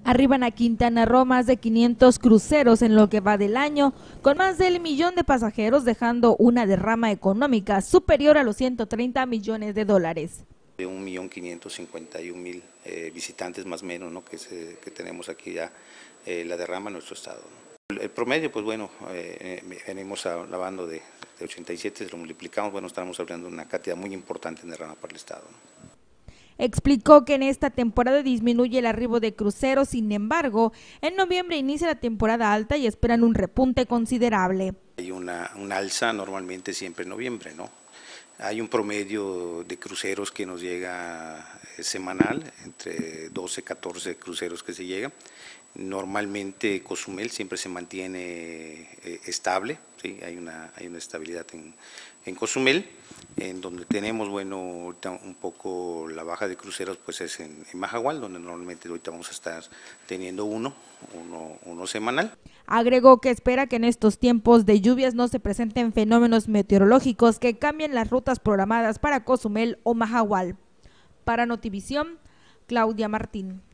Arriban a Quintana Roo más de 500 cruceros en lo que va del año, con más del millón de pasajeros, dejando una derrama económica superior a los 130 millones de dólares. De 1.551.000 visitantes más o menos, ¿no? que tenemos aquí ya la derrama en nuestro estado, ¿no? El promedio, pues bueno, venimos hablando de 87, si lo multiplicamos, bueno, estamos hablando de una cantidad muy importante en derrama para el estado, ¿no? Explicó que en esta temporada disminuye el arribo de cruceros, sin embargo, en noviembre inicia la temporada alta y esperan un repunte considerable. Hay un alza normalmente siempre en noviembre, ¿no? Hay un promedio de cruceros que nos llega semanal, entre 12 y 14 cruceros que se llegan. Normalmente Cozumel siempre se mantiene estable, ¿sí? Hay una estabilidad en Cozumel, en donde tenemos, bueno, ahorita un poco la baja de cruceros, pues es en Mahahual, donde normalmente ahorita vamos a estar teniendo uno semanal. Agregó que espera que en estos tiempos de lluvias no se presenten fenómenos meteorológicos que cambien las rutas programadas para Cozumel o Mahahual. Para Notivisión, Claudia Martín.